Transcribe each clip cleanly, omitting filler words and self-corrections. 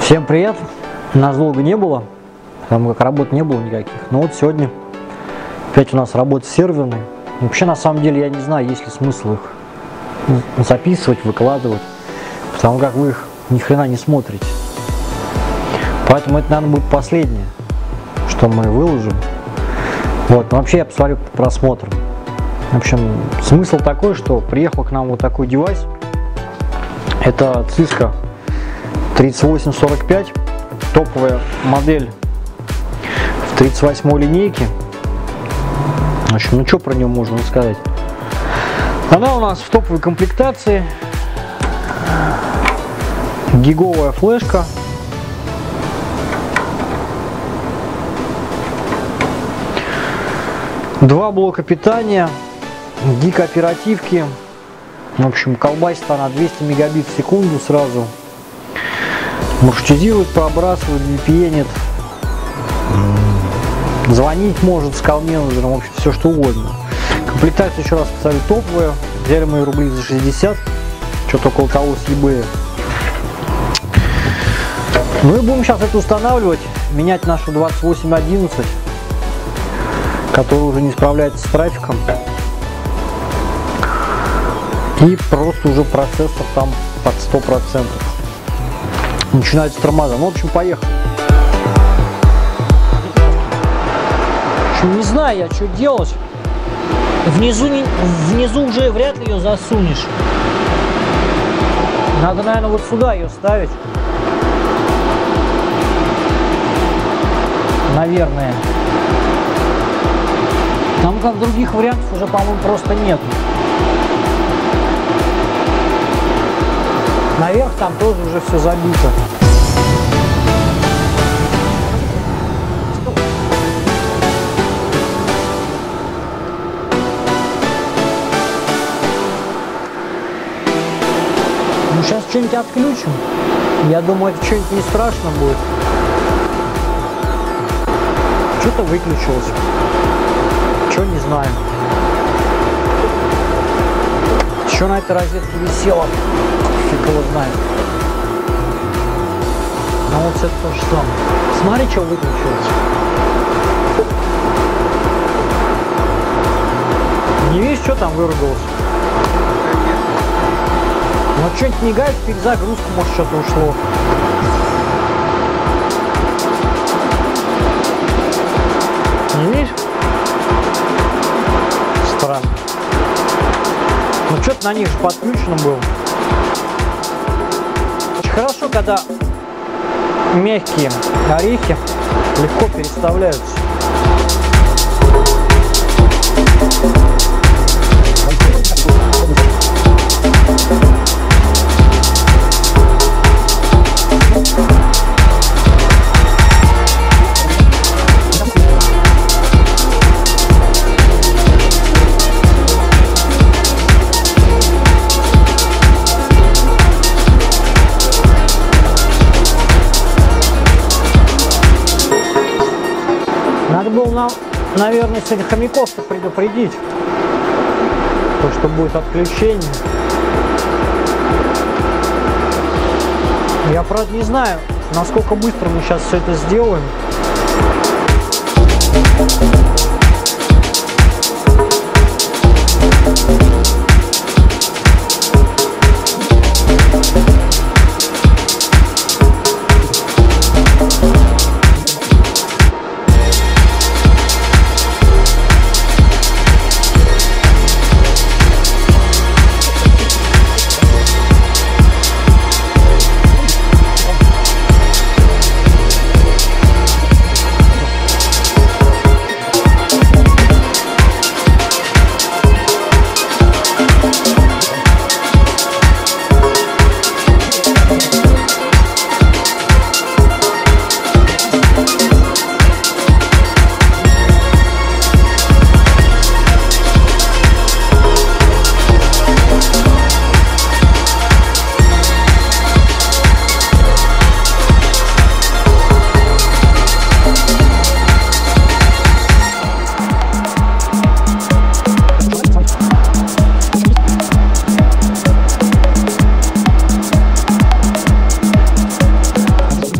Всем привет! Нас долго не было, потому как работы не было никаких. Но вот сегодня опять у нас работа серверная. Вообще, на самом деле, я не знаю, есть ли смысл их записывать, выкладывать, потому как вы их ни хрена не смотрите. Поэтому это, наверное, будет последнее, что мы выложим. Вот, но вообще я посмотрю по просмотрам. В общем, смысл такой, что приехал к нам вот такой девайс. Это Cisco 3845, топовая модель в 38 линейке. В общем, ну что про нее можно сказать? Она у нас в топовой комплектации, гиговая флешка, два блока питания, гиг оперативки. В общем, колбасит она 200 мегабит в секунду сразу. Маршрутизирует, пробрасывает, VPN-ит, звонить может с колл-менеджером, в общем, все что угодно. Комплектация, еще раз повторю, топовая. Взяли мы рублей за 60, что-то около того с eBay. Ну и будем сейчас это устанавливать, менять нашу 2811, которая уже не справляется с трафиком. И просто уже процессор там под 100%. Начинается тормоза. Ну, в общем, поехали. В общем, не знаю я, что делать. Внизу уже вряд ли ее засунешь. Надо, наверное, вот сюда ее ставить. Наверное. Там как других вариантов уже, по-моему, просто нет. Наверх там тоже уже все забито. Ну сейчас что-нибудь отключим. Я думаю, это что-нибудь не страшно будет. Что-то выключилось. Что, не знаю. Еще на этой розетке висело. Фиг его знает. Ну вот это то же самое. Смотри, что выключилось. Не видишь, что там выругалось? Вот что-нибудь мигает, перезагрузку, может, что-то ушло. Не видишь? Странно. Ну что-то на них же подключено было. Очень хорошо, когда мягкие орехи легко переставляются. Надо было нам, наверное, сегодня хомяков-то предупредить, то, что будет отключение. Я, правда, не знаю, насколько быстро мы сейчас все это сделаем.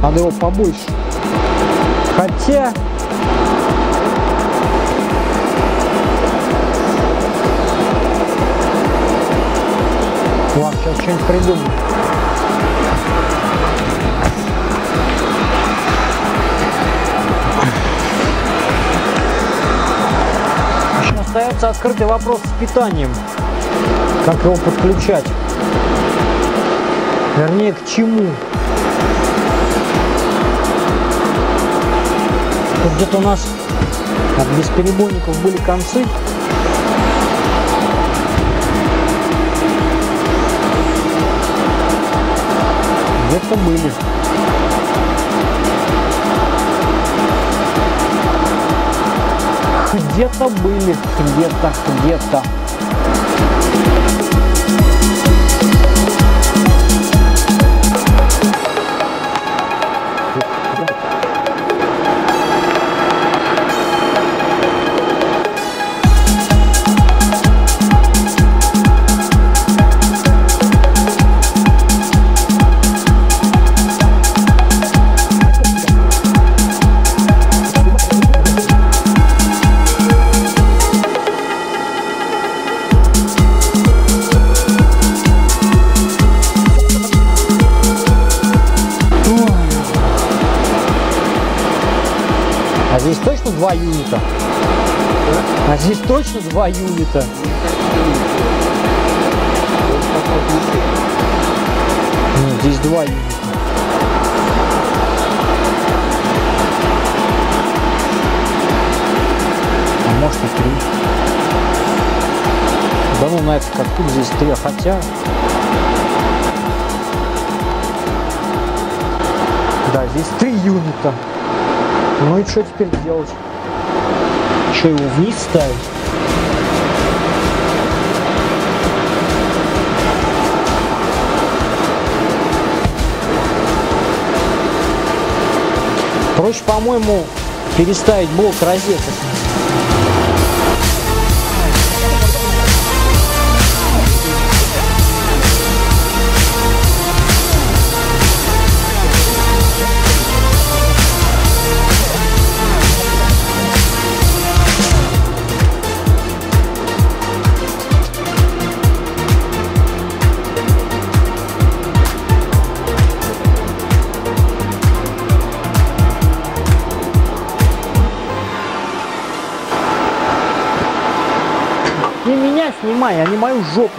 Надо его побольше. Хотя... Ладно, сейчас что-нибудь придумаю. Еще остается открытый вопрос с питанием. Как его подключать? Вернее, к чему? Тут где-то у нас от бесперебойников были концы. Где-то были. Где-то были. Где-то. А здесь точно 2 юнита? А здесь точно 2 юнита? Нет, здесь 2 юнита. А может и 3. Да ну нафиг, как тут здесь 3, хотя... Да, здесь 3 юнита. Ну и что теперь делать? Что, его вниз ставить? Проще, по-моему, переставить блок розеток. Не меня снимай, а не мою жопу.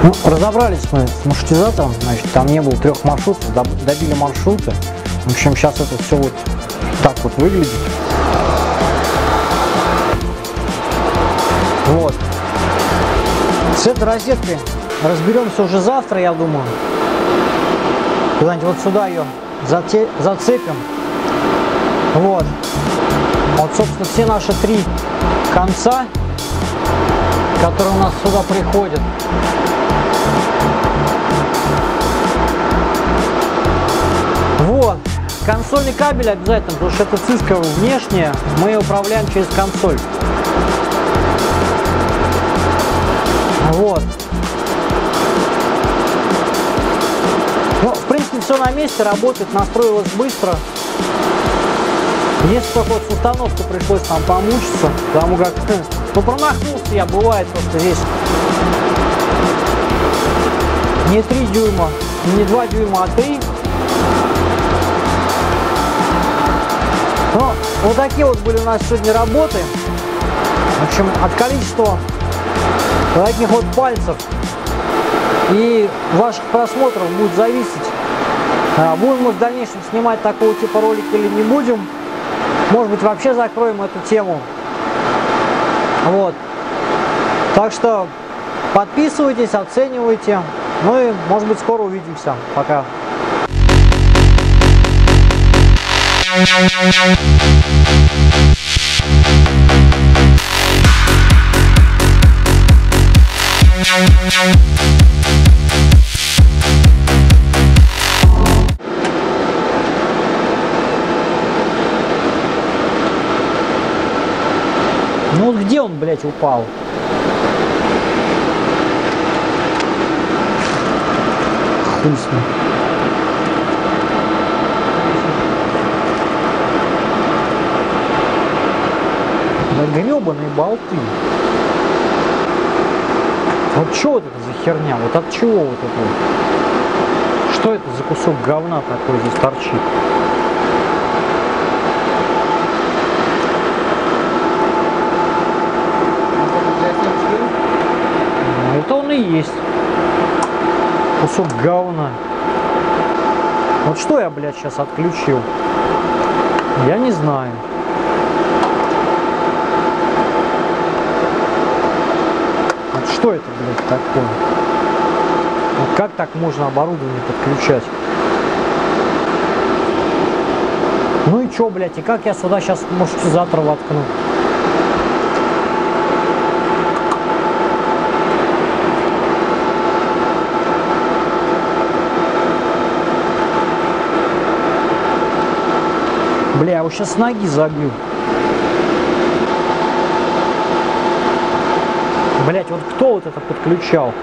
Ну, разобрались мы с маршрутизатором, значит, там не было 3 маршрутов, добили маршруты. В общем, сейчас это все вот так вот выглядит. Вот. С этой розеткой разберемся уже завтра, я думаю. Куда-нибудь вот сюда ее зацепим. Вот. Вот, собственно, все наши 3 конца, которые у нас сюда приходят. Вот. Консольный кабель обязательно, потому что это циска внешняя, мы ее управляем через консоль. Вот. Ну, в принципе, все на месте, работает, настроилось быстро. Если только вот с установкой пришлось там помучиться, потому как, ну, промахнулся я, бывает просто здесь. Не 3 дюйма, не 2 дюйма, а 3. Ну, вот такие вот были у нас сегодня работы. В общем, от количества таких вот пальцев и ваших просмотров будет зависеть, будем мы в дальнейшем снимать такого типа ролики или не будем. Может быть, вообще закроем эту тему. Вот. Так что подписывайтесь, оценивайте. Ну и, может быть, скоро увидимся. Пока. Ну вот где он, блядь, упал? Хуй с ним. Да гребаные болты. Вот что вот это за херня? Вот от чего вот это вот? Что это за кусок говна такой здесь торчит? Это он и есть. Кусок говна. Вот что я, блядь, сейчас отключил? Я не знаю. Вот что это, блядь, такое? Вот как так можно оборудование подключать? Ну и чё, блядь, и как я сюда сейчас маршрутизатор воткну? Бля, я его сейчас с ноги забью. Блять, вот кто вот это подключал?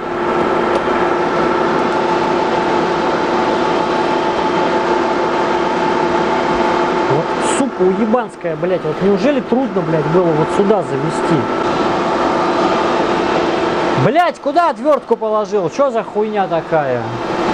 Вот сука уебанская, блять, вот неужели трудно, блять, было вот сюда завести? Блять, куда отвертку положил? Что за хуйня такая?